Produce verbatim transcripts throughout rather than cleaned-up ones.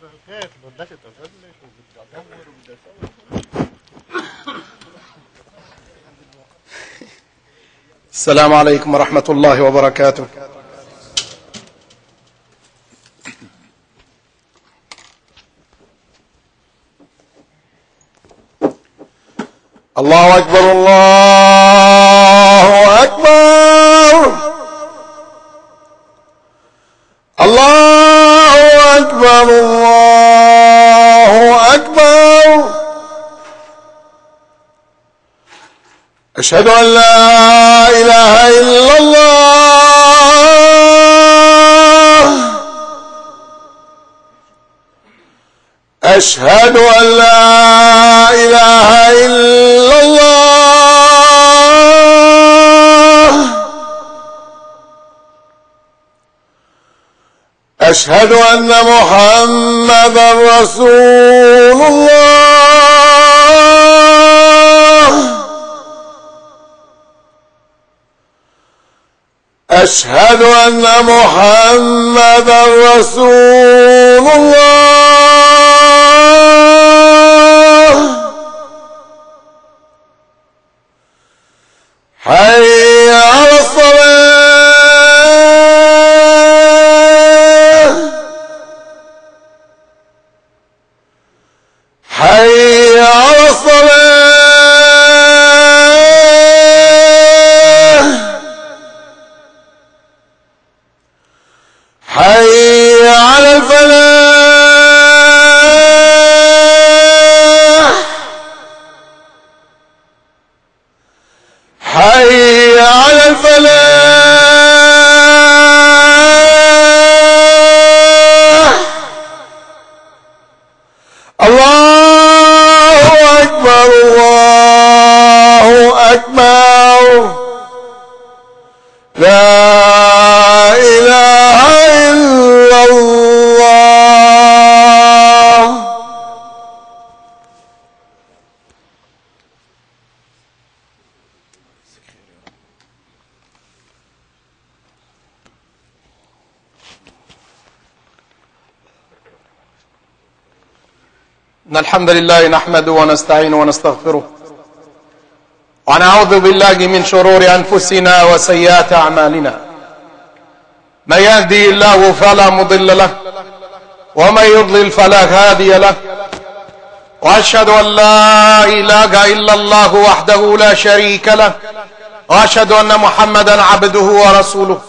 السلام عليكم ورحمة الله وبركاته. الله أكبر الله أكبر الله أكبر الله أكبر. أشهد أن لا إله إلا الله. أشهد أن لا إله إلا الله. أشهد أن محمدا رسول الله. أشهد أن محمدا رسول الله. حي على الصلاة. حي على الصلاة. حي على الفلاح. حي على الفلاح. الله أكبر الله أكبر. لا إله إلا الله. إن الحمد لله نحمده ونستعينه ونستغفره ونعوذ بالله من شرور أنفسنا وسيئات أعمالنا. من يهدي الله فلا مضل له ومن يضلل فلا هادي له. وأشهد أن لا إله إلا الله وحده لا شريك له وأشهد أن محمدا عبده ورسوله.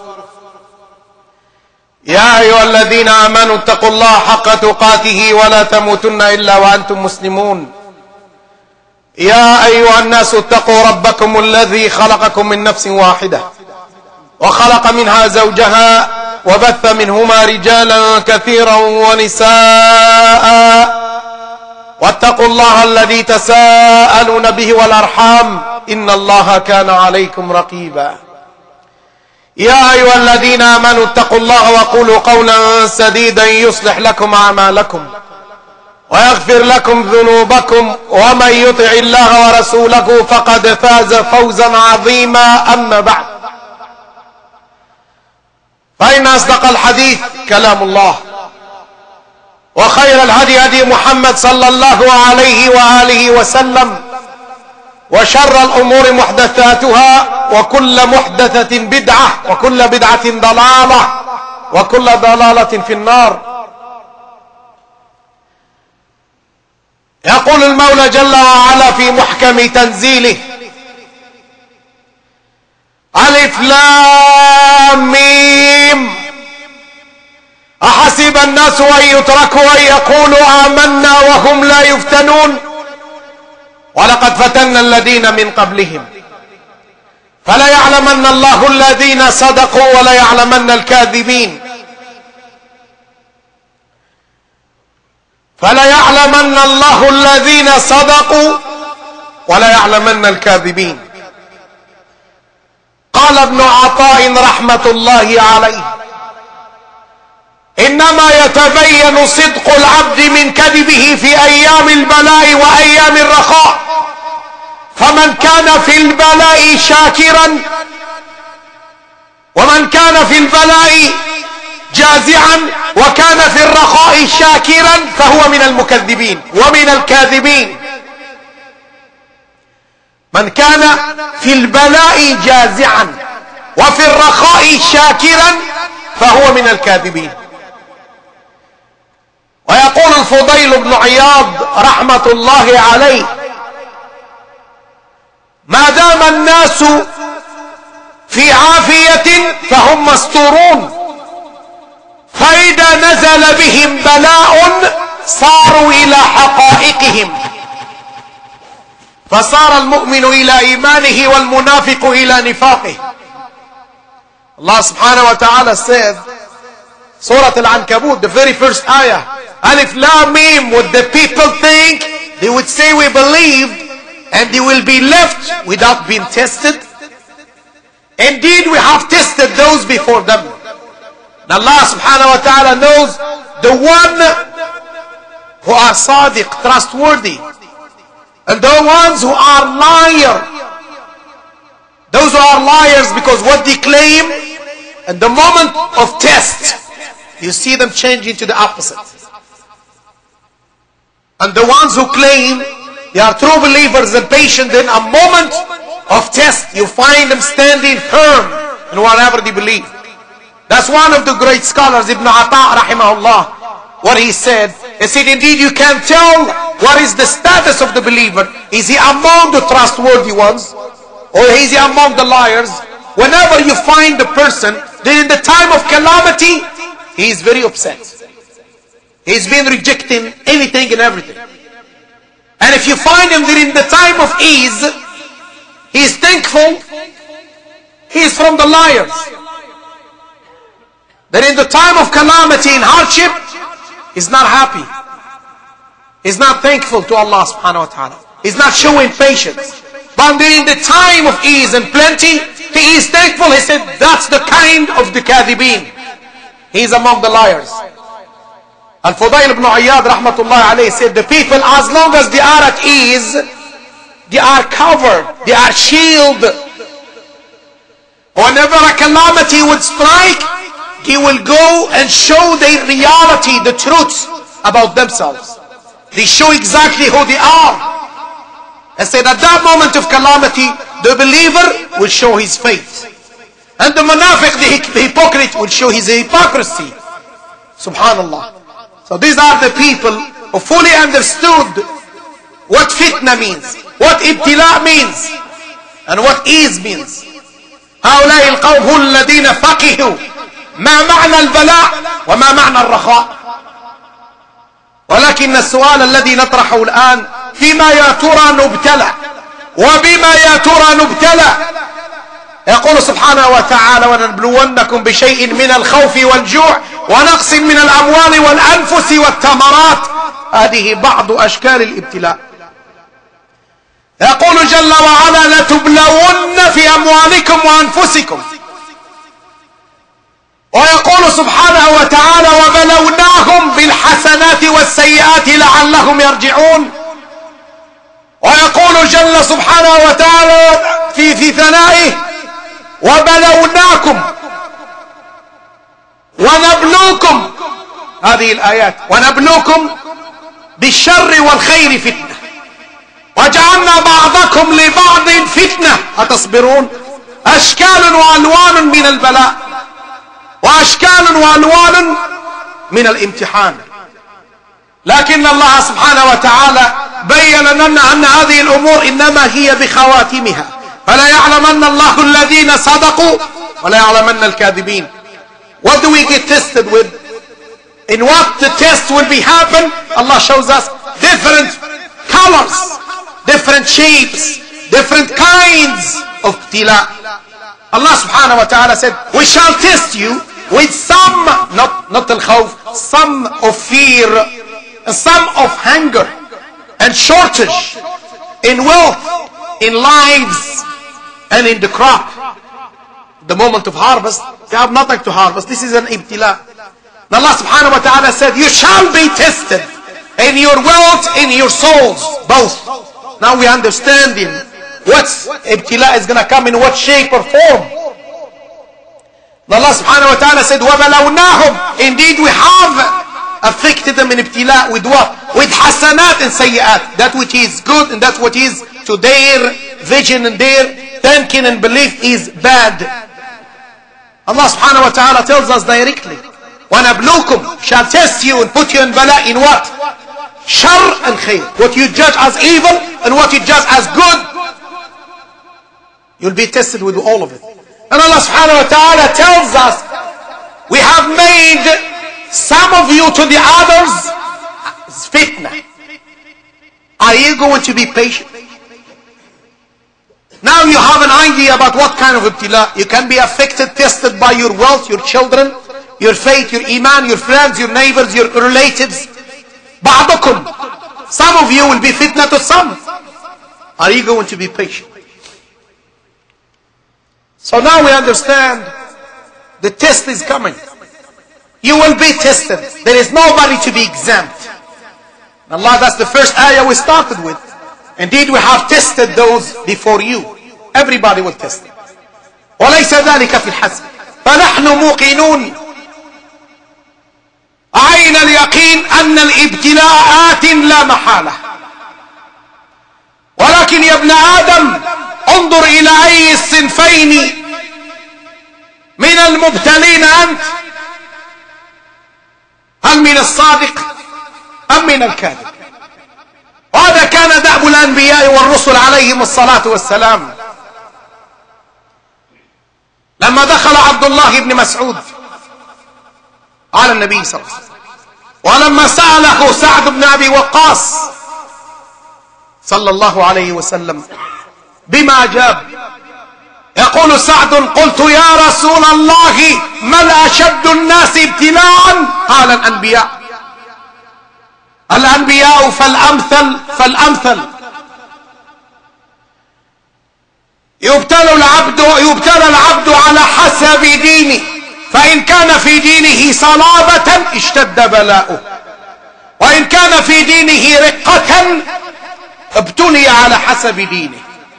يا أيها الذين آمنوا اتقوا الله حق تقاته ولا تموتن إلا وأنتم مسلمون. يا أيها الناس اتقوا ربكم الذي خلقكم من نفس واحدة وخلق منها زوجها وبث منهما رجالا كثيرا ونساء واتقوا الله الذي تساءلون به والأرحام إن الله كان عليكم رقيبا. يا أيها الذين آمنوا اتقوا الله وقولوا قولا سديدا يصلح لكم أعمالكم ويغفر لكم ذنوبكم ومن يطع الله ورسوله فقد فاز فوزا عظيما. أما بعد فإن أصدق الحديث كلام الله وخير الهدي هدي محمد صلى الله عليه وآله وسلم وشر الأمور محدثاتها وكل محدثة بدعة وكل بدعة ضلالة وكل ضلالة في النار. يقول المولى جل وعلا في محكم تنزيله: ألف لام ميم أحسب الناس أن يتركوا أن يقولوا آمنا وهم لا يفتنون ولقد فتنا الذين من قبلهم فلا يعلمن الله الذين صدقوا ولا يعلمن الكاذبين فلا يعلمن الله الذين صدقوا ولا يعلمن الكاذبين. قال ابن عطاء رحمة الله عليه: إنما يتبين صدق العبد من كذبه في أيام البلاء وأيام الرخاء، فمن كان في البلاء شاكرا ومن كان في البلاء جازعا وكان في الرخاء شاكرا فهو من المكذبين ومن الكاذبين. من كان في البلاء جازعا وفي الرخاء شاكرا فهو من الكاذبين. ويقول الفضيل بن عياض رحمة الله عليه: ما دام الناس في عافية فهم مستورون، فإذا نزل بهم بلاء صاروا إلى حقائقهم، فصار المؤمن إلى إيمانه والمنافق إلى نفاقه. Allah subhanahu wa ta'ala said, Surah Al-Ankabut, the very first ayah, Alif Lam Mim, what the people think, they would say we believed, and they will be left without being tested. Indeed, we have tested those before them. And Allah subhanahu wa ta'ala knows the one who are sadiq, trustworthy, and the ones who are liar. Those who are liars because what they claim, at the moment of test, you see them changing to the opposite. And the ones who claim they are true believers and patient, in a moment of test, you find them standing firm in whatever they believe. That's one of the great scholars, Ibn Ata rahimahullah, what he said. He said, indeed you can tell what is the status of the believer. Is he among the trustworthy ones, or is he among the liars? Whenever you find the person that in the time of calamity, he is very upset. He's been rejecting anything and everything. And if you find him that in the time of ease, he is thankful, he is from the liars. That in the time of calamity and hardship, he's not happy. He's not thankful to Allah subhanahu wa ta'ala. He's not showing patience. But in the time of ease and plenty, he is thankful. He said, that's the kind of the kadhibeen. He is among the liars. Al-Fudayl ibn Iyad rahmatullah alayhi said, the people, as long as they are at ease, they are covered, they are shielded. Whenever a calamity would strike, he will go and show their reality, the truth about themselves. They show exactly who they are. And said at that moment of calamity, the believer will show his faith. And the munafiq, the hypocrite, will show his hypocrisy. Subhanallah. So these are the people who fully understood what fitna means, what ibtila means, and what ease means. هؤلاء القوم هم الذين فقهوا ما معنى البلاء وما معنى الرخاء. ولكن السؤال الذي نطرحه الآن، فيما يا ترى نبتلى وبما يا ترى نبتلى. يقول سبحانه وتعالى: ونبلونكم بشيء من الخوف والجوع ونقص من الأموال والأنفس والثمرات. هذه بعض أشكال الابتلاء. يقول جل وعلا: لتبلون في أموالكم وأنفسكم. ويقول سبحانه وتعالى: وبلوناهم بالحسنات والسيئات لعلهم يرجعون. ويقول جل سبحانه وتعالى في في ثنائه: وبلوناكم ونبلوكم. هذه الآيات: ونبلوكم بالشر والخير فتنة وجعلنا بعضكم لبعض فتنة أتصبرون. أشكال وألوان من البلاء، وأشكال وألوان من الامتحان. لكن الله سبحانه وتعالى بين لنا أن هذه الأمور إنما هي بخواتمها، فلا يعلمن الله الذين صدقوا ولا يعلمن الكاذبين. What do we get tested with? In what the test will be happen? Allah shows us different colors, different shapes, different kinds of tila. Allah subhanahu wa ta'ala said, we shall test you with some, not, not al-khawf, some of fear, some of hunger and shortage in wealth, in lives, and in the crop. The moment of harvest, you have nothing to harvest. This is an ibtila. And Allah subhanahu wa ta'ala said, you shall be tested in your wealth, in your souls, both. Now we understand in what ibtila is going to come in what shape or form. Allah subhanahu wa ta'ala said, وَبَلَوْنَاهُمْ, indeed we have afflicted them in ibtila with what? With hasanat and sayyat. That which is good and that what is to their vision and their thinking and belief is bad. Allah subhanahu wa ta'ala tells us directly, وَنَبْلُوكُمْ, shall test you and put you in bala in what? Shar and khair. What you judge as evil and what you judge as good, you'll be tested with all of it. And Allah subhanahu wa ta'ala tells us, we have made some of you to the others fitna. Are you going to be patient? Now you have an idea about what kind of ibtila. You can be affected, tested by your wealth, your children, your faith, your iman, your friends, your neighbors, your relatives. Ba'dukum. Some of you will be fitna to some. Are you going to be patient? So now we understand the test is coming. You will be tested. There is nobody to be exempt. Allah, that's the first ayah we started with. Indeed, we have tested those before you. Everybody will test it. وَلَيْسَ ذَلِكَ فِي الْحَسْبِ فَنَحْنُ مُوقِنُونَ عين اليقين أن الابتلاء آت لا محالة. ولكن يا ابن آدم انظر إلى أي الصنفين من المبتلين أنت، هل من الصادق أم من الكاذب؟ وهذا كان دأب الأنبياء والرسل عليهم الصلاة والسلام. لما دخل عبد الله بن مسعود على النبي صلى الله عليه وسلم، ولما سأله سعد بن أبي وقاص صلى الله عليه وسلم بما أجاب، يقول سعد: قلت يا رسول الله من أشد الناس ابتلاء؟ قال الأنبياء. الأنبياء فالأمثل فالأمثل. يبتلى العبد يبتلى العبد على حسب دينه، فإن كان في دينه صلابة اشتد بلاؤه، وإن كان في دينه رقة ابتلي على حسب دينه.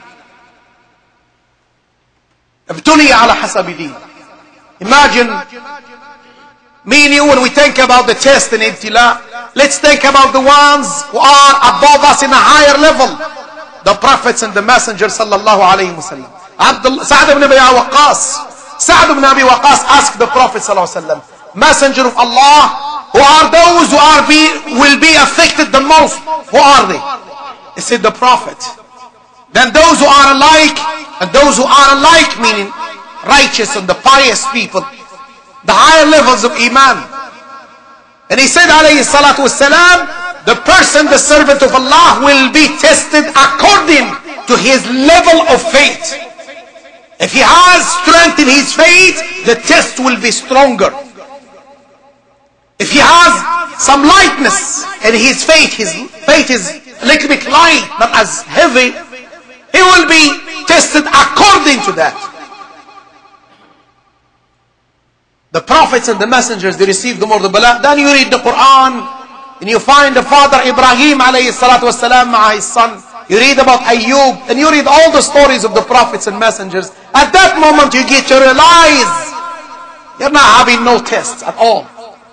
ابتلي على حسب دينه. Imagine me and you, when we think about the test and ibtila, let's think about the ones who are above us in a higher level, the prophets and the messengers sallallahu alayhi wa sallam. Abdullah, Sa'd ibn Abi Waqqas. Sa'd ibn Abi Waqqas asked the Prophet sallallahu alayhi wa sallam, Messenger of Allah, who are those who are be, will be affected the most? Who are they? He said, the Prophet. Then those who are alike, and those who are alike, meaning righteous and the pious people, the higher levels of iman. And he said alayhi salatu wassalam, the person, the servant of Allah, will be tested according to his level of faith. If he has strength in his faith, the test will be stronger. If he has some lightness in his faith, his faith is a little bit light, not as heavy, he will be tested according to that. The prophets and the messengers, they received the more the bala. Then you read the Quran and you find the father Ibrahim alayhi salatu wasalam ma'a his son. You read about Ayyub and you read all the stories of the prophets and messengers. At that moment you get to realize you're not having no tests at all.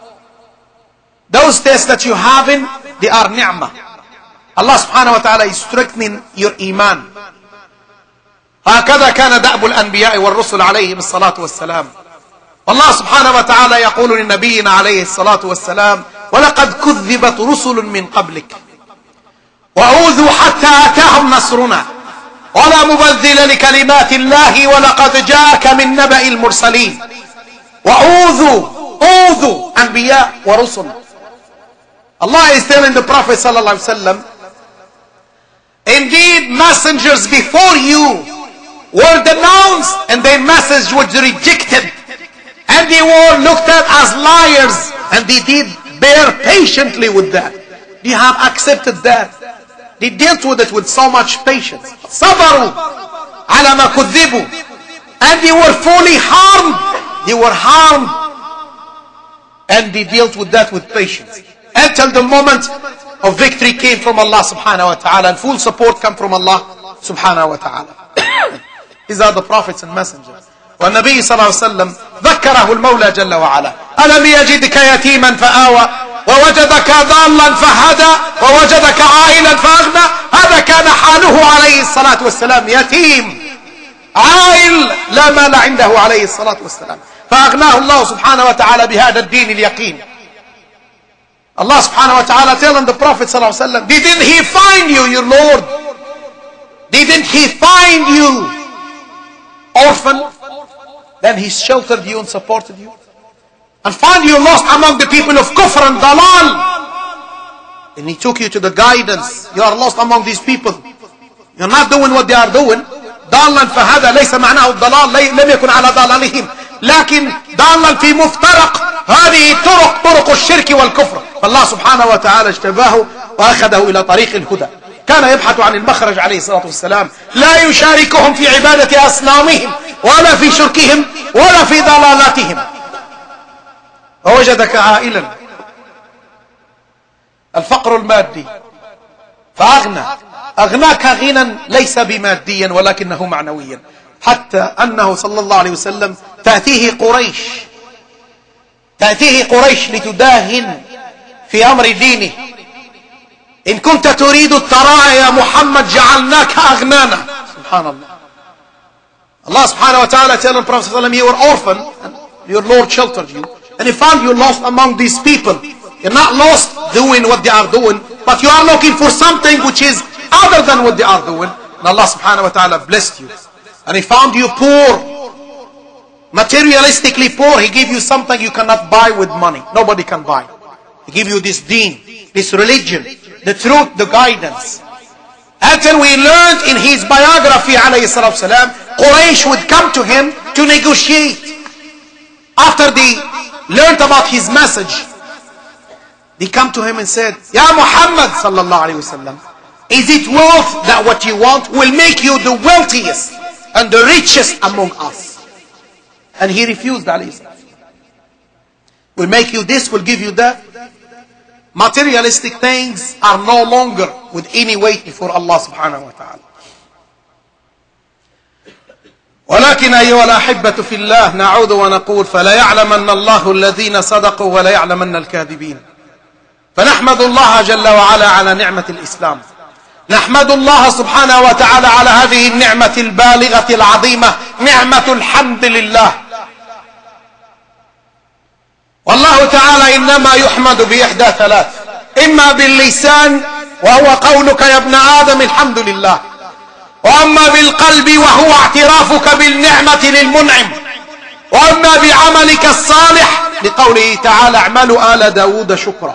Those tests that you having, they are ni'mah. Allah subhanahu wa ta'ala is strengthening your iman. هكذا كان دأب الأنبياء والرسل عليهم الصلاة والسلام. الله سبحانه وتعالى يقول لنبينا عليه الصلاة والسلام: ولقد كذبت رسل من قبلك وأوذوا حتى أتاهم نصرنا ولا مبدل لكلمات الله ولقد جاءك من نبأ المرسلين. وأوذوا أوذوا أنبياء ورسل. Allah is telling the Prophet sallallahu alaihi wasallam, indeed messengers before you were denounced and their message was rejected, and they were looked at as liars, and they did bear patiently with that. They have accepted that. They dealt with it with so much patience. صبروا على ما كذبوا, and they were fully harmed. They were harmed, and they dealt with that with patience until the moment of victory came from Allah subhanahu wa ta'ala, and full support came from Allah subhanahu wa ta'ala. These are the prophets and messengers. والنبي صلى الله عليه وسلم ذكره المولى جل وعلا: ألم يجدك يتيما فآوى ووجدك ضالا فهدى ووجدك عائلا فأغنى. هذا كان حاله عليه الصلاة والسلام، يتيم عائل لا مال عنده عليه الصلاة والسلام، فأغناه الله سبحانه وتعالى بهذا الدين اليقين. Allah subhanahu wa ta'ala telling the Prophet sallallahu alaihi wasallam, didn't he find you, your Lord? Didn't he find you orphan? Then he sheltered you and supported you. And found you lost among the people of kufr and dalal. And he took you to the guidance. You are lost among these people. You're not doing what they are doing. ضالا فهذا ليس معناه الضلال، لم يكن على ضلالهم، لكن ضالا في مفترق هذه طرق طرق الشرك والكفر. فالله سبحانه وتعالى اجتباه وأخذه إلى طريق الهدى. كان يبحث عن المخرج عليه الصلاة والسلام، لا يشاركهم في عبادة أصنامهم ولا في شركهم ولا في ضلالاتهم. ووجدك عائلا، الفقر المادي، فأغنى. أغناك غنى ليس بماديا ولكنه معنويا، حتى أنه صلى الله عليه وسلم تأتيه قريش تأتيه قريش لتداهن في أمر دينه: إن كنت تريد الثراء يا محمد جعلناك أغنانا. سبحان الله. Allah subhanahu wa ta'ala telling Prophet sallallahu alaihi wasallam, you were orphan and your Lord sheltered you, and he found you lost among these people. You're not lost doing what they are doing, but you are looking for something which is other than what they are doing. And Allah subhanahu wa ta'ala blessed you. And he found you poor, materialistically poor. He gave you something you cannot buy with money. Nobody can buy. He gave you this deen, this religion, the truth, the guidance. Until we learned in his biography alayhi salatu wasalam, Quraysh would come to him to negotiate. After they learned about his message, they come to him and said, Ya Muhammad sallallahu alayhi wasallam, is it wealth that what you want will make you the wealthiest and the richest among us? And he refused alayhi salam. We'll make you this, we'll give you that. Materialistic things are no longer with any weight before Allah subhanahu wa ta'ala. ولكن أيها الأحبة في الله نعود ونقول: فلا يعلمن الله الذين صدقوا ولا يعلمن الكاذبين. فنحمد الله جل وعلا على نعمة الإسلام. نحمد الله سبحانه وتعالى على هذه النعمة البالغة العظيمة، نعمة الحمد لله. والله تعالى إنما يحمد بإحدى ثلاث: إما باللسان وهو قولك يا ابن آدم الحمد لله، وأما بالقلب وهو اعترافك بالنعمة للمنعم، وأما بعملك الصالح لقوله تعالى: اعملوا آل داود شكرا.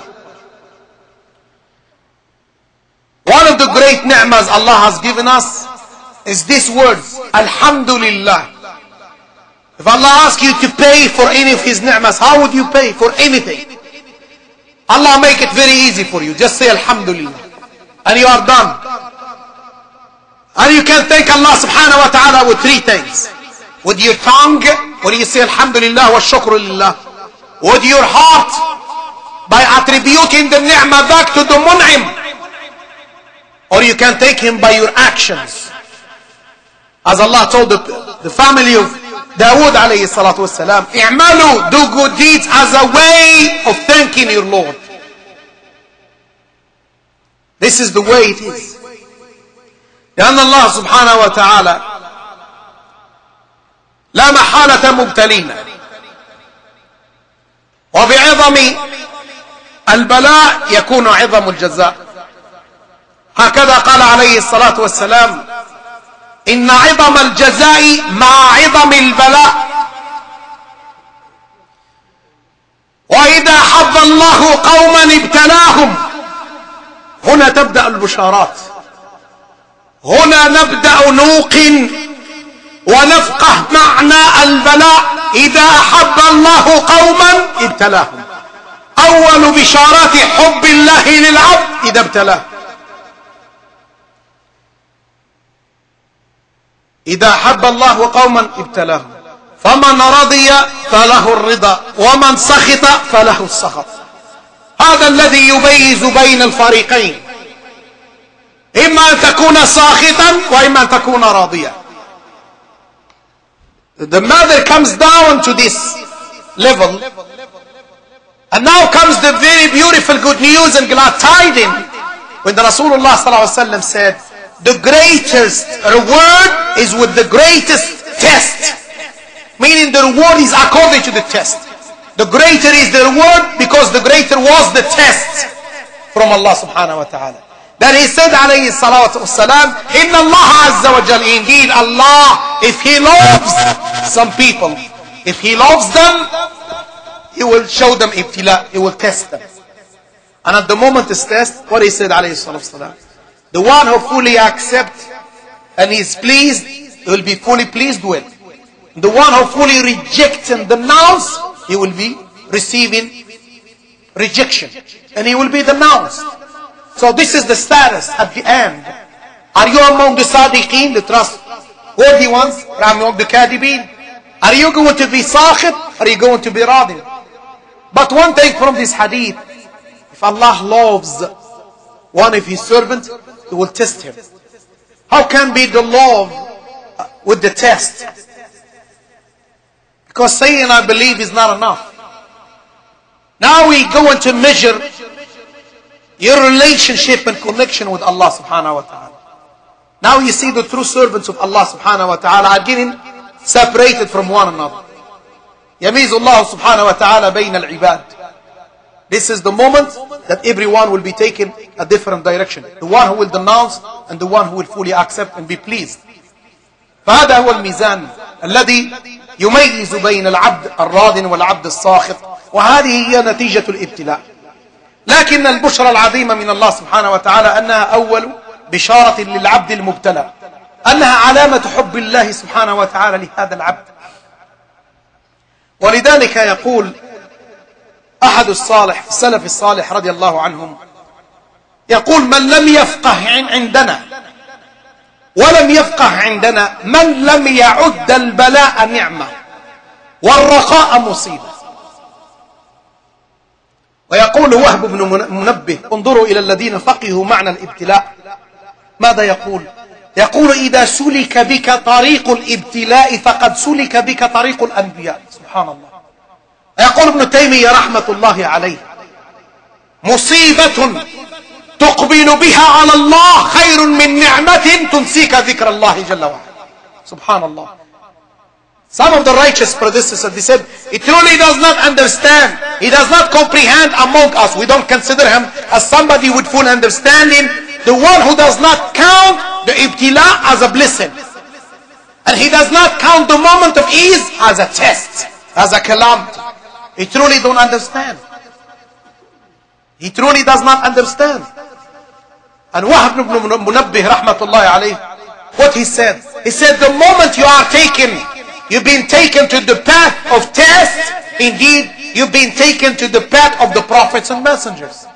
One of the great ni'mas Allah has given us is this word, Alhamdulillah. If Allah asks you to pay for any of his ni'mas, how would you pay for anything? Allah make it very easy for you. Just say Alhamdulillah and you are done. And you can thank Allah subhanahu wa ta'ala with three things. With your tongue, when you say Alhamdulillah wa shukru lillah. With your heart, by attributing the ni'mah back to the mun'im. Or you can take him by your actions. As Allah told the, the family of Dawood alayhi salatu wasalam, i'malu, do good deeds as a way of thanking your Lord. This is the way it is. لأن الله سبحانه وتعالى لا محالة مبتلينا، وبعظم البلاء يكون عظم الجزاء. هكذا قال عليه الصلاة والسلام: إن عظم الجزاء مع عظم البلاء. وإذا حب الله قوما ابتلاهم. هنا تبدأ البشارات. هنا نبدأ نوقن ونفقه معنى البلاء. إذا أحب الله قوما ابتلاهم. أول بشارات حب الله للعبد إذا ابتلاه. إذا أحب الله قوما ابتلاهم، فمن رضي فله الرضا ومن سخط فله السخط. هذا الذي يميز بين الفريقين، إما أن تكون ساخطا وإما أن تكون راضيا. The mother comes down to this level, and now comes the very beautiful good news and glad tiding when the Rasulullah sallallahu alaihi wasallam said, the greatest reward is with the greatest test. Meaning the reward is according to the test. The greater is the reward because the greater was the test from Allah subhanahu wa ta'ala. Then he said alayhi salatu wassalam, Inna Allah azza wa jal, indeed Allah, if He loves some people, if He loves them, He will show them ibtila, He will test them. And at the moment this test, what He said alayhi salatu wassalam, the one who fully accepts and is pleased, he will be fully pleased with. The one who fully rejects and denounces, he will be receiving rejection. And he will be denounced. So this is the status at the end. Are you among the sadiqeen, the trustworthy ones? Or among the kadibeen? Are you going to be sakhit? Or are you going to be radin? But one thing from this hadith, if Allah loves one of His servants, He will test him. How can be the love with the test? Because saying I believe is not enough. Now we go into measure your relationship and connection with Allah subhanahu wa ta'ala. Now you see the true servants of Allah subhanahu wa ta'ala are getting separated from one another. يميز الله سبحانه وتعالى بين العباد. This is the moment that everyone will be taken a different direction. The one who will denounce and the one who will fully accept and be pleased. فهذا هو الميزان الذي يميز بين العبد الراضٍ والعبد الساخط. وهذه هي نتيجة الابتلاء. لكن البشرى العظيمة من الله سبحانه وتعالى أنها أول بشارة للعبد المبتلى، أنها علامة حب الله سبحانه وتعالى لهذا العبد. ولذلك يقول أحد الصالح السلف الصالح رضي الله عنهم، يقول من لم يفقه عندنا ولم يفقه عندنا من لم يعد البلاء نعمة والرخاء مصيبة. ويقول وهب بن منبه انظروا إلى الذين فقهوا معنى الابتلاء ماذا يقول؟ يقول إذا سلك بك طريق الابتلاء فقد سلك بك طريق الأنبياء. سبحان الله. يقول ابن تيمية رحمة الله عليه مصيبة تقبل بها على الله خير من نعمة تنسيك ذكر الله جل وعلا. سبحان الله. Some of the righteous predecessors, they said, he truly does not understand. He does not comprehend among us. We don't consider him as somebody with full understanding. The one who does not count the ibtila as a blessing. And he does not count the moment of ease as a test, as a calamity. He truly don't understand. He truly does not understand. And Wahab ibn Munabbih, rahmatullahi alayh, what he said? He said, the moment you are taken, you've been taken to the path of test. Indeed, you've been taken to the path of the prophets and messengers.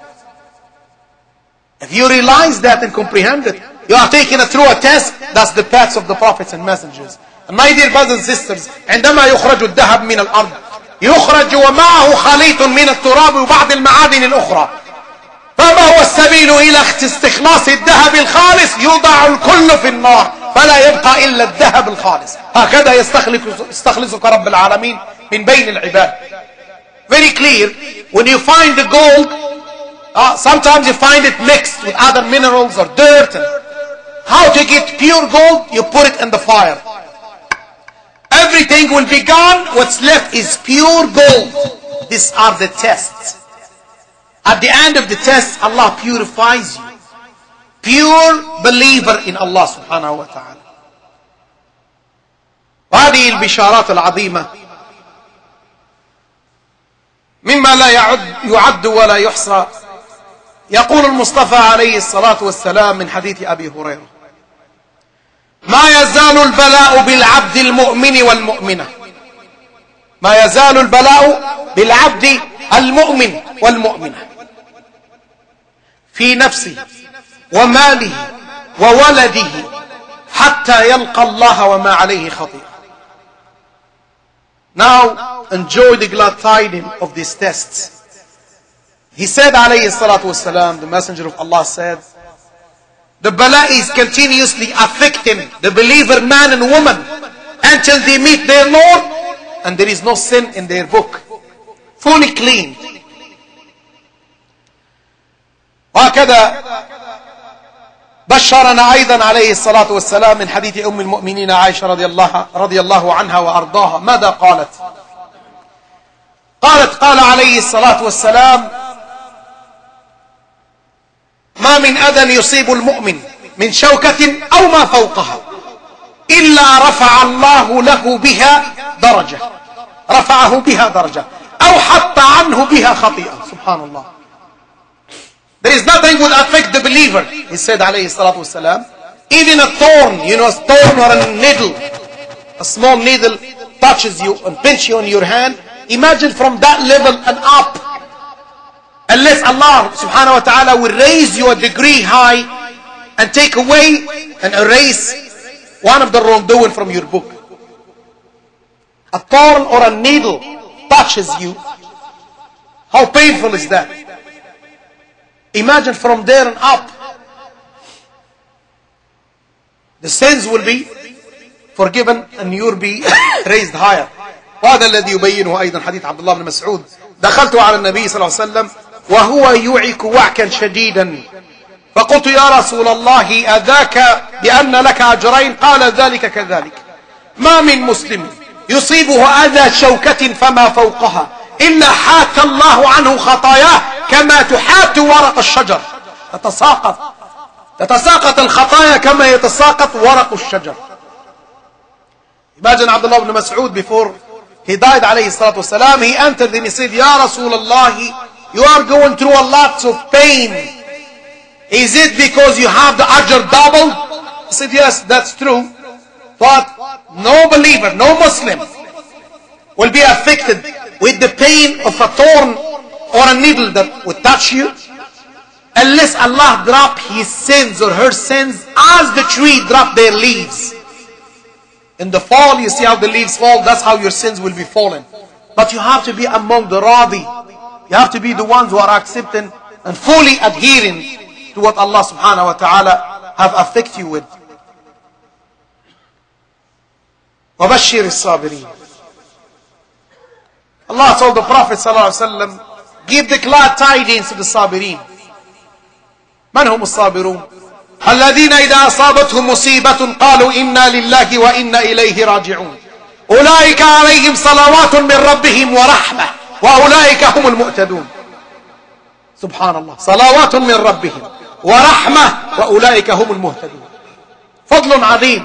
If you realize that and comprehend it, you are taken through a test. That's the paths of the prophets and messengers. And my dear brothers and sisters, عندما يخرج الذهب من الأرض يخرج ومعه خليط من التراب وبعض المعادن الأخرى. فما هو السبيل إلى استخلاص الذهب الخالص؟ يوضع الكل في النار فلا يبقى إلا الذهب الخالص. هكذا يستخلصك رب العالمين من بين العباد. Very clear. When you find the gold, uh, sometimes you find it mixed with other minerals or dirt. And how to get pure gold? You put it in the fire. Everything will be gone. What's left is pure gold. These are the tests. At the end of the test, Allah purifies you. Pure believer in Allah subhanahu wa ta'ala. وهذه البشارات العظيمة مما لا يعد, يعد ولا يحصى. يقول المصطفى عليه الصلاة والسلام من حديث أبي هريرة ما يزال البلاء بالعبد المؤمن والمؤمنة ما يزال البلاء بالعبد المؤمن والمؤمنة في نفسه وماله وولده حتى يلقى الله وما عليه خطيئة. Now enjoy the glad tidings of these tests. He said alayhi salatu wasalam, the messenger of Allah said, the bala is continuously affecting the believer man and woman until they meet their Lord, and there is no sin in their book, fully clean. وهكذا بشرنا أيضا عليه الصلاة والسلام من حديث أم المؤمنين عائشة رضي الله, رضي الله عنها وأرضاها. ماذا قالت؟ قالت قال عليه الصلاة والسلام: ما من أذى يصيب المؤمن من شوكة أو ما فوقها إلا رفع الله له بها درجة، رفعه بها درجة، أو حط عنه بها خطيئة. سبحان الله. There is nothing will affect the believer, he said عليه الصلاة والسلام. Even a thorn, you know, a thorn or a needle, a small needle touches you and pinch you on your hand. Imagine from that level and up. Unless Allah subhanahu wa ta'ala will raise you a degree high and take away and erase one of the wrongdoing from your book. A thorn or a needle touches you. How painful is that? Imagine from there and up. The sins will be forgiven and you'll be raised higher. وهذا الذي يبينه أيضا حديث عبد الله بن مسعود: دخلت على النبي صلى الله عليه وسلم وهو يوعك وعكا شديدا فقلت يا رسول الله أذاك بأن لك أجرين؟ قال ذلك كذلك. ما من مسلم يصيبه أذى شوكة فما فوقها إلا حات الله عنه خطاياه كما تحات ورق الشجر. تتساقط تتساقط الخطايا كما يتساقط ورق الشجر. Imagine Abdullah ibn Mas'ud, before he died عليه الصلاة والسلام, he entered and he said, Ya Rasulullah, you are going through a lot of pain. Is it because you have the ajr double? He said, yes, that's true. But no believer, no Muslim will be affected with the pain of a thorn or a needle that would touch you unless Allah drop his sins or her sins as the tree drop their leaves. In the fall, you see how the leaves fall, that's how your sins will be fallen. But you have to be among the radi. You have to be the ones who are accepting and fully adhering to what Allah subhanahu wa ta'ala have affected you with. وَبَشِّرِ الصَّابِرِينَ. Allah told the Prophet sallallahu alaihi wasallam, give the glad tidings to the sabirin. من هم الصابرون؟ الذين إذا أصابتهم مصيبة قالوا إنا لله وإنا إليه راجعون أولئك عليهم صلوات من ربهم ورحمة وأولئك هم المؤتدون. سبحان الله. صلوات من ربهم ورحمة وأولئك هم المهتدون. فضل عظيم.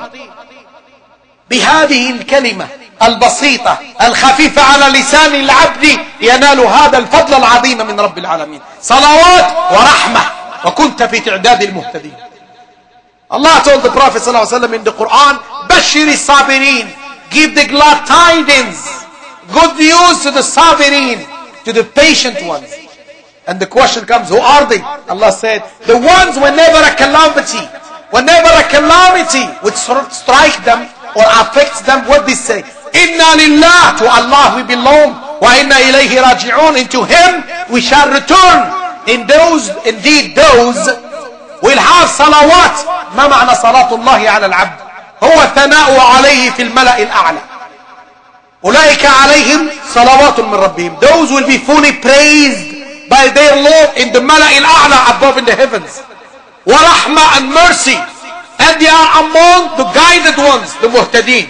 بهذه الكلمة البسيطة الخفيفة على لسان العبد ينال هذا الفضل العظيم من رب العالمين. صلوات ورحمة وكنت في تعداد المهتدين. Allah told the Prophet ﷺ in the Quran, Bashir sabirin, give the glad tidings, good news to the sabirin, to the patient ones. And the question comes, who are they? Allah said, the ones whenever a calamity, whenever a calamity would strike them or affect them, what they say? Inna lillah, to Allah we belong, wa inna ilayhi raji'un, into Him we shall return. In those, indeed those will have salawat. ما معنى صلاة الله على العبد؟ هو الثناء عليه في الملأ الأعلى. أولئك عليهم صلوات من ربهم. Those will be fully praised by their Lord in the ملأ الأعلى above in the heavens. ورحمة and mercy. And they are among the guided ones, the muhtadeen.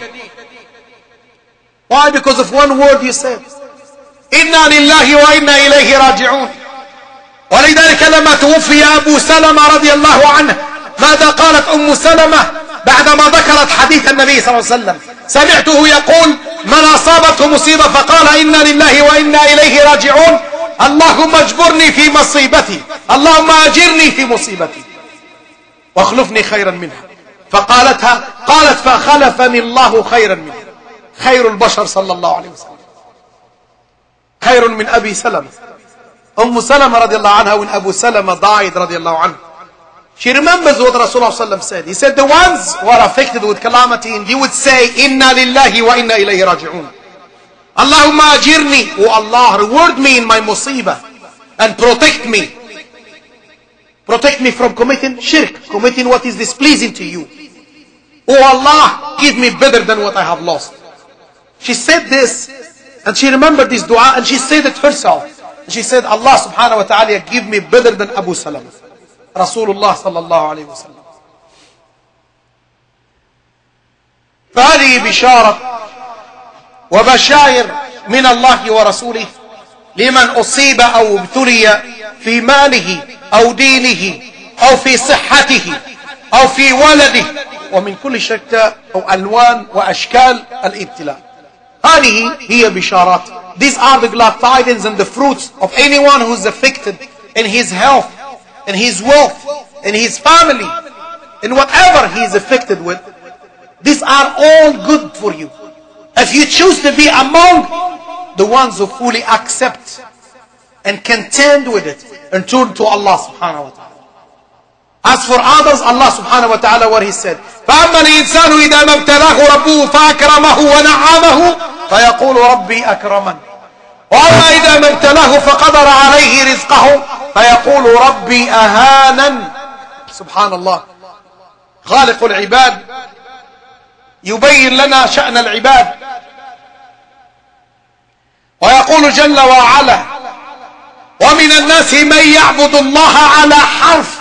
Why? Because of one word you said. إنا لله وإنا إليه راجعون. ولذلك لما توفي أبو سلمة رضي الله عنه ماذا قالت أم سلمة بعدما ذكرت حديث النبي صلى الله عليه وسلم؟ سمعته يقول من أصابته مصيبة فقال إنا لله وإنا إليه راجعون اللهم اجبرني في مصيبتي اللهم أجرني في مصيبتي واخلفني خيرا منها. فقالتها قالت فخلفني الله خيرا منها. خير البشر صلى الله عليه وسلم خير من أبي سلمة. Umm Salama radiallahu anha, when Abu Salama died radiallahu anhu, she remembers what Rasulullah sallallahu said. He said the ones who are affected with calamity, and you would say, Inna lillahi wa inna ilayhi raji'un. Allahumma ajirni, O Allah, reward me in my musibah and protect me. Protect me from committing shirk, committing what is displeasing to you. Oh Allah, give me better than what I have lost. She said this, and she remembered this dua, and she said it herself. She said, Allah subhanahu wa ta'ala, give me better than Abu Salama. Rasulullah sallallahu alayhi wa sallam. فهذه بشارة وبشائر من الله ورسوله لمن أصيب أو ابتلي في ماله أو دينه أو في صحته أو في ولده ومن كل شتى أو ألوان وأشكال الابتلاء. هذه هي بشارات. These are the glad tidings and the fruits of anyone who is affected in his health, in his wealth, in his family, in whatever he is affected with. These are all good for you. If you choose to be among the ones who fully accept and contend with it and turn to Allah subhanahu wa ta'ala. As for others, Allah subhanahu wa ta'ala, what He said, فَأَمَّا الْإِنسَانُ إِذَا مَا ابْتَلَاهُ رَبُّهُ فَأَكْرَمَهُ وَنَعَّمَهُ فَيَقُولُ رَبِّي أَكْرَمَنِ وَأَمَّا إِذَا مَا ابْتَلَاهُ فَقَدَرَ عَلَيْهِ رِزْقَهُ فَيَقُولُ رَبِّي أَهَانَنِ. Subhanallah. خالق العباد يبين لنا شأن العباد ويقول جل وعلا ومن الناس من يعبد الله على حرف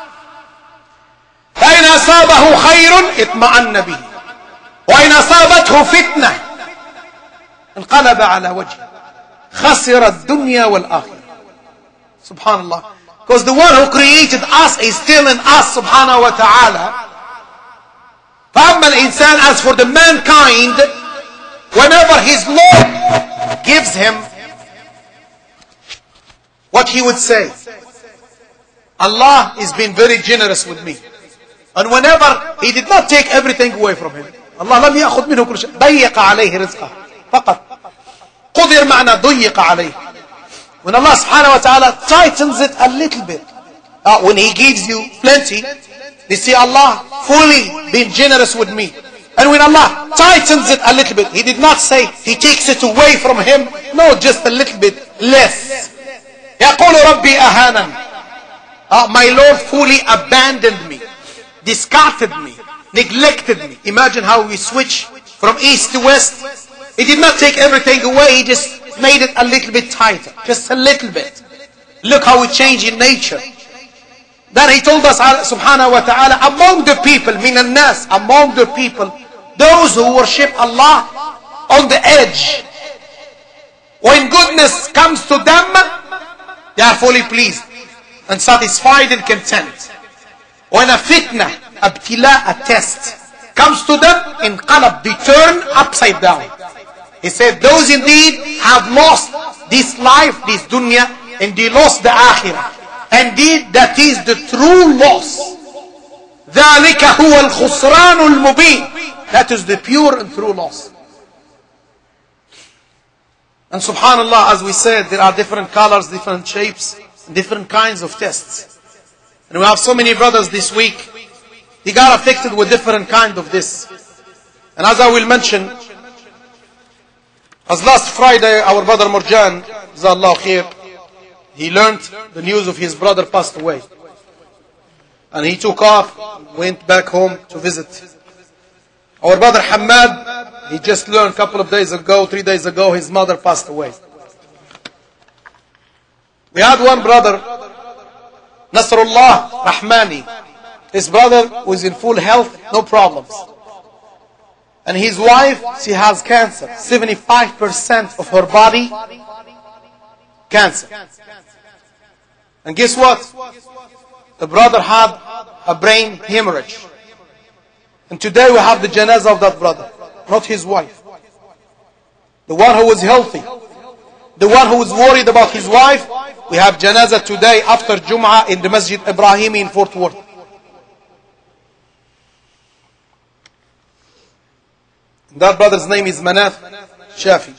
فإن أصابه خير اطمأن به وإن أصابته فتنة انقلب على وجهه خسر الدنيا والآخرة. Subhanallah. Because the one who created us is still in us subhanahu wa ta'ala. فأما الإنسان, as for the mankind, whenever his Lord gives him what he would say, Allah is being very generous with me. And whenever He did not take everything away from him, Allah لم يأخذ منه كل شيء, ضيق عليه رزقه فقط. قدر معنى ضيق عليه. When Allah subhanahu wa ta'ala tightens it a little bit, uh, when He gives you plenty, you see Allah fully being generous with me. And when Allah tightens it a little bit, He did not say He takes it away from him. No, just a little bit less. يقول ربي أهانا. Uh, my Lord fully abandoned me, discarded me, neglected me. Imagine how we switch from east to west. He did not take everything away. He just made it a little bit tighter. Just a little bit. Look how we change in nature. Then He told us subhanahu wa ta'ala, among the people, minan nas, among the people, those who worship Allah on the edge, when goodness comes to them, they are fully pleased and satisfied and content. When a fitna, abtila, a test, comes to them, inqalab, they turn upside down. He said, those indeed have lost this life, this dunya, and they lost the akhirah. Indeed, that is the true loss. ذَلِكَ هُوَ الْخُسْرَانُ الْمُبِينُ. That is the pure and true loss. And subhanallah, as we said, there are different colors, different shapes, different kinds of tests. And we have so many brothers this week, they got affected with different kind of this. And as I will mention, as last Friday, our brother Murjan, Jazallahu khair, he learned the news of his brother passed away. And he took off, went back home to visit. Our brother Hamad, he just learned a couple of days ago, three days ago, his mother passed away. We had one brother, Nasrullah Rahmani. His brother was in full health, no problems. And his wife, she has cancer. seventy-five percent of her body, cancer. And guess what? The brother had a brain hemorrhage. And today we have the janazah of that brother, not his wife. The one who was healthy. The one who was worried about his wife. We have janazah today after Jum'ah in the Masjid Ibrahimi in Fort Worth. That brother's name is Manaf Shafi.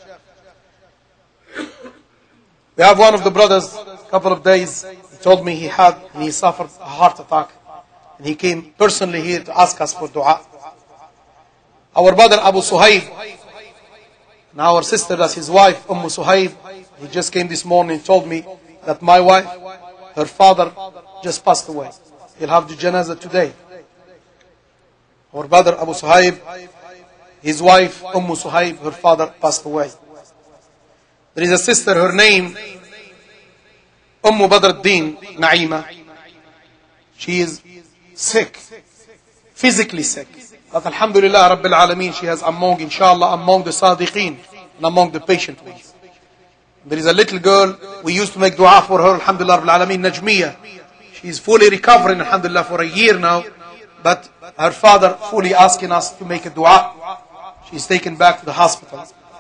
We have one of the brothers, a couple of days, he told me he had, and he suffered a heart attack. And he came personally here to ask us for dua. Our brother Abu Suhaib, and our sister, that's his wife, Umm Suhaib, he just came this morning and told me that my wife, her father, just passed away. He'll have the janazah today. Our brother Abu Suhaib, his wife Umm Suhaib, her father passed away. There is a sister, her name Umm Badr al-Din Naima. She is sick, physically sick. But Alhamdulillah Rabbil Alameen, she has among, inshallah, among the Sadiqeen and among the patient ones. There is a little girl, we used to make dua for her, Alhamdulillah Rabbil Alameen, Najmiya. She is fully recovering, Alhamdulillah, for a year now. But her father fully asking us to make a dua. She is taken back to the hospital.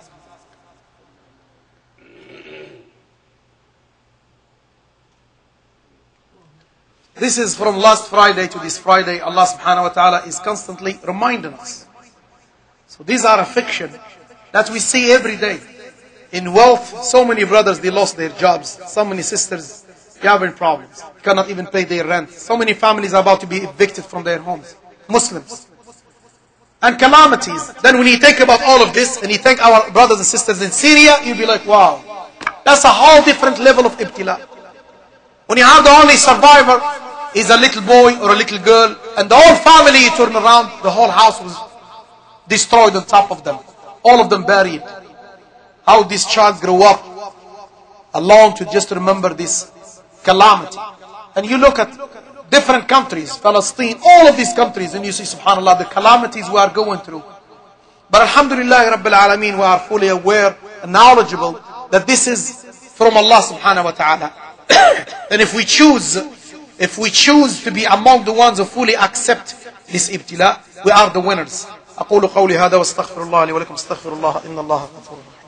This is from last Friday to this Friday. Allah subhanahu wa ta'ala is constantly reminding us. So these are a fiction that we see every day. In wealth, so many brothers, they lost their jobs. So many sisters, they having problems. They cannot even pay their rent. So many families are about to be evicted from their homes. Muslims. And calamities. Then when you think about all of this, and you think our brothers and sisters in Syria, you'll be like, wow. That's a whole different level of ibtila. When you have the only survivor is a little boy or a little girl, and the whole family, you turn around, the whole house was destroyed on top of them. All of them buried. How this child grew up alone to just remember this calamity. And you look at different countries, Palestine, all of these countries, and you see, subhanAllah, the calamities we are going through. But alhamdulillah, Rabbil Alameen, we are fully aware and knowledgeable that this is from Allah subhanahu wa ta'ala. And if we choose, if we choose to be among the ones who fully accept this ibtila, we are the winners. أقول قولي هذا واستغفر الله لي ولكم استغفر الله إن الله غفور رحيم.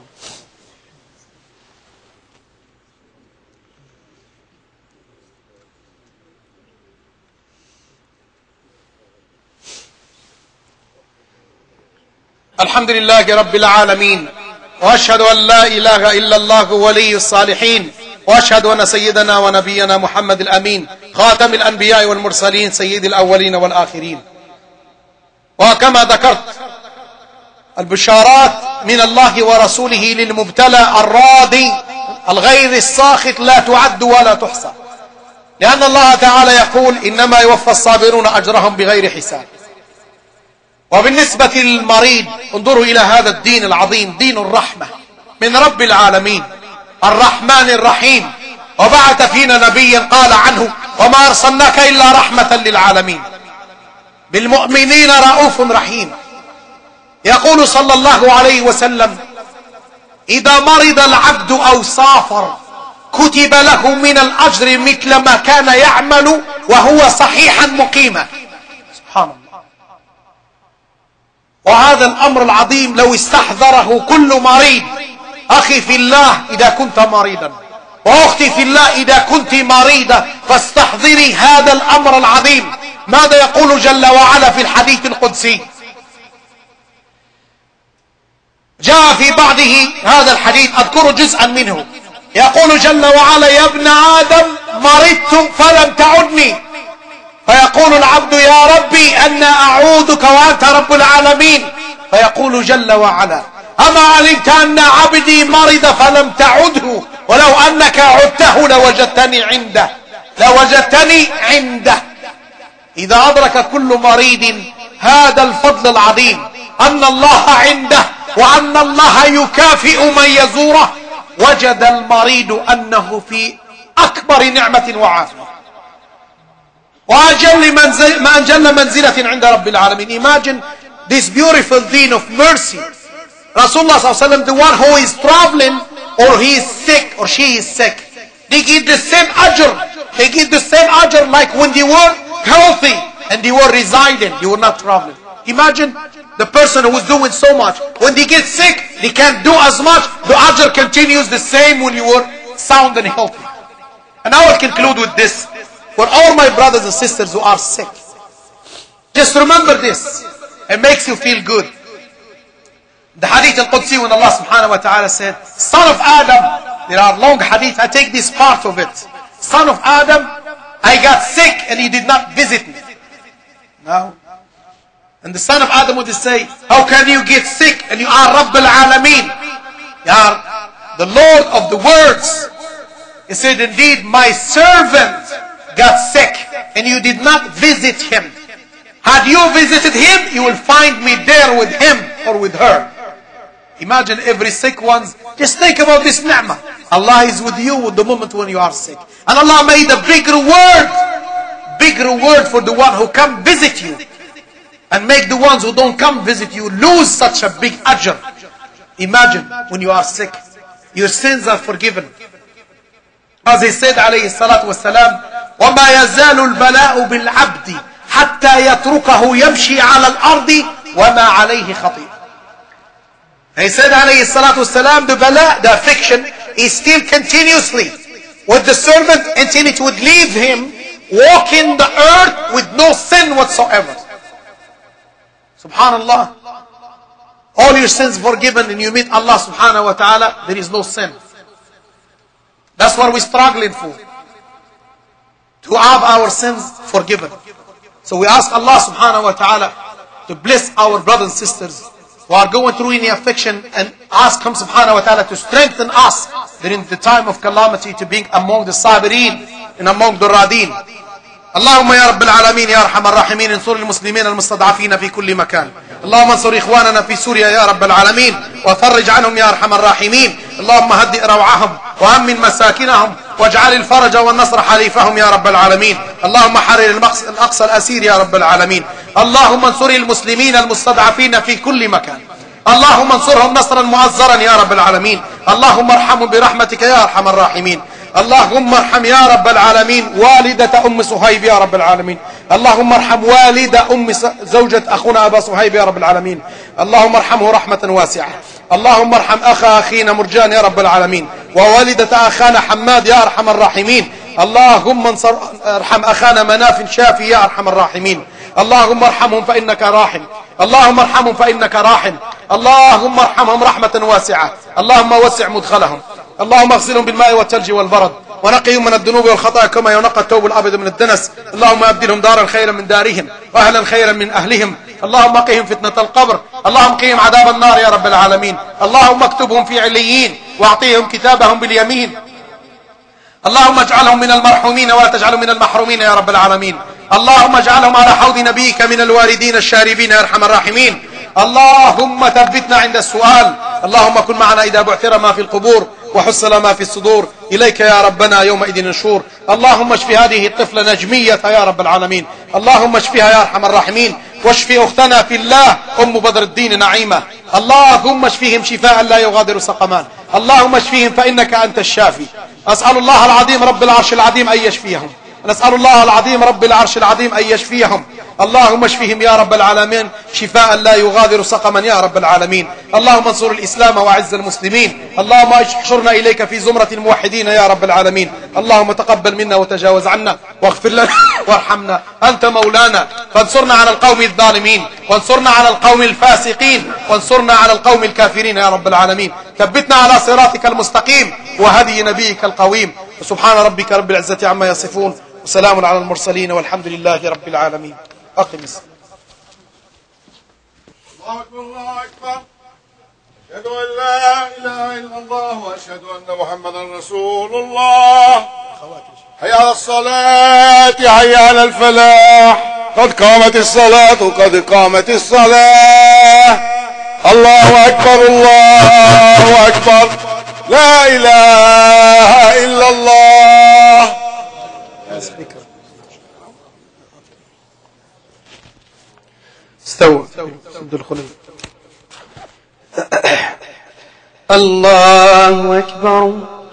الحمد لله رب العالمين وأشهد أن لا إله إلا الله ولي الصالحين وأشهد أن سيدنا ونبينا محمد الأمين خاتم الأنبياء والمرسلين سيد الأولين والآخرين. وكما ذكرت البشارات من الله ورسوله للمبتلى الراضي الغير الساخط لا تعد ولا تحصى، لأن الله تعالى يقول إنما يوفى الصابرون أجرهم بغير حساب. وبالنسبة للمريض انظروا إلى هذا الدين العظيم، دين الرحمة من رب العالمين الرحمن الرحيم، وبعث فينا نبيا قال عنه وما أرسلناك إلا رحمة للعالمين، بالمؤمنين رؤوف رحيم. يقول صلى الله عليه وسلم إذا مرض العبد أو سافر كتب له من الأجر مثل ما كان يعمل وهو صحيحا مقيما. سبحان الله. وهذا الأمر العظيم لو استحضره كل مريض، أخي في الله إذا كنت مريضا وأختي في الله إذا كنت مريضة فاستحضري هذا الأمر العظيم. ماذا يقول جل وعلا في الحديث القدسي؟ جاء في بعضه هذا الحديث، أذكر جزءا منه، يقول جل وعلا يا ابن آدم مرضت فلم تعدني، فيقول العبد يا ربي أنا أعوذك وأنت رب العالمين، فيقول جل وعلا أما علمت أن عبدي مرض فلم تعده ولو أنك عدته لوجدتني عنده لوجدتني عنده. إذا أدرك كل مريض هذا الفضل العظيم أن الله عنده وأن الله يكافئ من يزوره، وجد المريض أنه في أكبر نعمة وعافية وأجل منزل ما أجل منزلة عند رب العالمين. Imagine this beautiful deen of mercy. Rasulullah sallallahu alaihi wasallam, the one who is traveling or he is sick or she is sick, they get the same ajr. They get the same ajr like when they were healthy and they were residing, they were not traveling. Imagine the person who is doing so much, when they get sick, they can't do as much. The ajr continues the same when you were sound and healthy. And I will conclude with this. For all my brothers and sisters who are sick, just remember this. It makes you feel good. The hadith al-Qudsi when Allah subhanahu wa ta'ala said, son of Adam, there are long hadith, I take this part of it. Son of Adam, I got sick and you did not visit me. No. And the son of Adam would say, how can you get sick and you are Rabb al-Alameen? You are the Lord of the worlds. He said, indeed, my servant got sick and you did not visit him. Had you visited him, you will find me there with him or with her. Imagine every sick ones. Just think about this ni'mah. Allah is with you with the moment when you are sick. And Allah made a big reward. Big reward for the one who come visit you. And make the ones who don't come visit you lose such a big ajr. Imagine when you are sick. Your sins are forgiven. As he said عليه الصلاة والسلام, وَمَا يَزَالُ الْبَلَاءُ بِالْعَبْدِ حَتَّى يَتْرُكَهُ يَمْشِي عَلَى الْأَرْضِ وَمَا عَلَيْهِ خَطِيئٌ. He said عليه الصلاة والسلام, the bala, the affliction, is still continuously with the servant until it would leave him walking the earth with no sin whatsoever. Subhanallah. All your sins forgiven and you meet Allah subhanahu wa ta'ala, there is no sin. That's what we're struggling for. To have our sins forgiven. So we ask Allah subhanahu wa ta'ala to bless our brothers and sisters who are going through any affliction, and ask Him subhanahu wa ta'ala to strengthen us during the time of calamity to be among the sabirin and among the radin. اللهم يا رب العالمين يا أرحم الراحمين انصر المسلمين المستضعفين في كل مكان. اللهم انصر إخواننا في سوريا يا رب العالمين وفرج عنهم يا أرحم الراحمين. اللهم هدئ روعهم وأمن مساكنهم واجعل الفرج والنصر حليفهم يا رب العالمين. اللهم حرر الأقصى الأسير يا رب العالمين. اللهم انصر المسلمين المستضعفين في كل مكان. اللهم انصرهم نصرا معزرا يا رب العالمين. اللهم ارحمهم برحمتك يا أرحم الراحمين. اللهم ارحم يا رب العالمين والدة أم صهيب يا رب العالمين. اللهم ارحم والدة أم زوجة أخونا أبا صهيب يا رب العالمين. اللهم ارحمه رحمة واسعة. اللهم ارحم أخا أخينا مرجان يا رب العالمين، ووالدة أخانا حماد يا أرحم الراحمين. اللهم انصر ارحم أخانا مناف شافي يا أرحم الراحمين. اللهم ارحمهم فإنك راحم. اللهم ارحمهم فإنك راحم. اللهم ارحمهم رحمة واسعة. اللهم وسع مدخلهم. اللهم اغسلهم بالماء والثلج والبرد ونقهم من الذنوب والخطايا كما ينقى الثوب الأبيض من الدنس. اللهم أبدلهم دارا خيرا من دارهم وأهلا خيرا من أهلهم. اللهم قهم فتنة القبر. اللهم قهم عذاب النار يا رب العالمين. اللهم اكتبهم في عليين واعطيهم كتابهم باليمين. اللهم اجعلهم من المرحومين ولا تجعلهم من المحرومين يا رب العالمين. اللهم اجعلهم على حوض نبيك من الواردين الشاربين يا أرحم الراحمين. اللهم ثبتنا عند السؤال. اللهم كن معنا إذا بعثر ما في القبور وحصل ما في الصدور. إليك يا ربنا يومئذ النشور. اللهم اشف هذه الطفلة نجمية يا رب العالمين. اللهم اشفها يا أرحم الراحمين. واشف أختنا في الله أم بدر الدين نعيمة. اللهم اشفهم شفاء لا يغادر سقما. اللهم اشفهم فإنك أنت الشافي. أسأل الله العظيم رب العرش العظيم أن يشفيهم. نسأل الله العظيم رب العرش العظيم أن يشفيهم. اللهم اشفهم يا رب العالمين شفاء لا يغادر سقما يا رب العالمين. اللهم انصر الإسلام وأعز المسلمين. اللهم احشرنا إليك في زمرة الموحدين يا رب العالمين. اللهم تقبل منا وتجاوز عنا واغفر لنا وارحمنا. أنت مولانا فانصرنا على القوم الظالمين وانصرنا على القوم الفاسقين وانصرنا على القوم الكافرين يا رب العالمين. ثبتنا على صراطك المستقيم وهدي نبيك القويم. سبحان ربك رب العزة عما يصفون وسلام على المرسلين والحمد لله رب العالمين. أقم الصلاة. الله أكبر الله أكبر. أشهد أن لا إله إلا الله وأشهد أن محمدا رسول الله. حي على الصلاة حي على الفلاح. قد قامت الصلاة قد قامت الصلاة. الله أكبر الله أكبر. لا إله إلا الله. استوى ادخل. الله أكبر.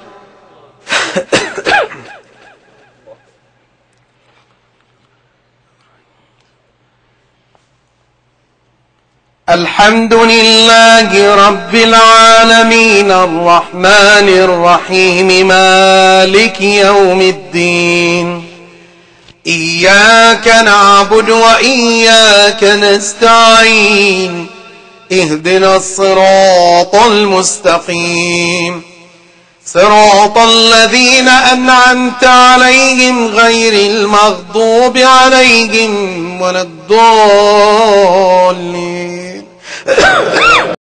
الحمد لله رب العالمين الرحمن الرحيم مالك يوم الدين. إياك نعبد وإياك نستعين. اهدنا الصراط المستقيم صراط الذين أنعمت عليهم غير المغضوب عليهم ولا الضالين.